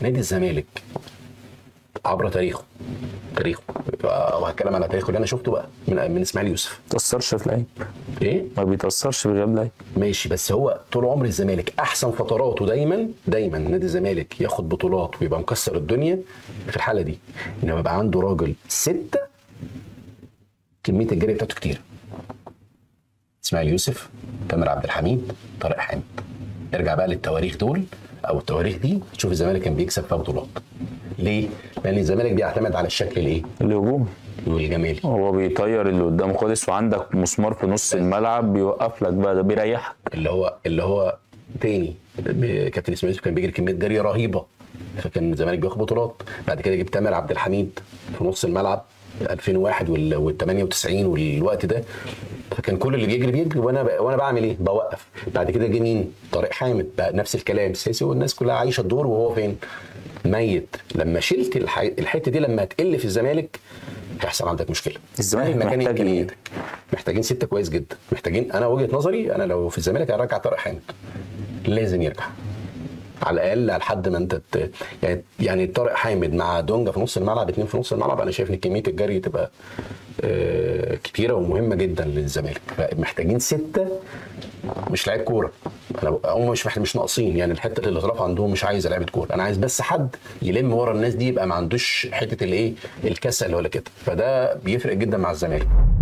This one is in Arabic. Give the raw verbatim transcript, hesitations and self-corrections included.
نادي الزمالك عبر تاريخه تاريخه وهتكلم على تاريخه اللي انا شفته بقى من من اسماعيل يوسف. ما بيتأثرش في لعيب. ايه؟ ما بيتأثرش بغياب لعيب. ماشي، بس هو طول عمر الزمالك احسن فتراته دايما دايما نادي الزمالك ياخد بطولات ويبقى مكسر الدنيا في الحاله دي، انما يبقى عنده راجل سته كميه الجري بتاعته كتير. اسماعيل يوسف، تامر عبد الحميد، طارق حامد. ارجع بقى للتواريخ دول او التواريخ دي تشوف الزمالك كان بيكسب فيها بطولات. ليه؟ لان الزمالك بيعتمد على الشكل الايه؟ الهجومي والجمالي. هو بيطير اللي قدامه خالص، وعندك مسمار في نص الملعب بيوقف لك بقى، ده بيريحك. اللي هو اللي هو تاني كابتن اسماعيل يوسف كان بيجري كميه جري رهيبه، فكان الزمالك بياخد بطولات. بعد كده جبت تامر عبد الحميد في نص الملعب ألفين وواحد وال ثمانية وتسعين والوقت ده، فكان كل اللي بيجري بيجري وانا ب... وانا بعمل ايه؟ بوقف. بعد كده جه مين؟ طارق حامد بقى نفس الكلام، السيسي والناس كلها عايشه الدور وهو فين؟ ميت. لما شلت الح... الحته دي لما هتقل في الزمالك هيحصل عندك مشكله. الزمالك مكان محتاج امكانياتك محتاجين سته كويس جدا، محتاجين. انا وجهه نظري انا لو في الزمالك هرجع طارق حامد، لازم يرجع على الاقل لحد ما انت ت... يعني يعني طارق حامد مع دونجا في نص الملعب، اثنين في نص الملعب، انا شايف ان كميه الجري تبقى آه كتيره ومهمه جدا للزمالك. فمحتاجين سته، مش لعيب كوره، انا هم مش مش ناقصين يعني الحته اللي طرف عندهم، مش عايز لعيبه كوره، انا عايز بس حد يلم ورا الناس دي، يبقى ما عندوش حته الايه الكسل ولا كده، فده بيفرق جدا مع الزمالك.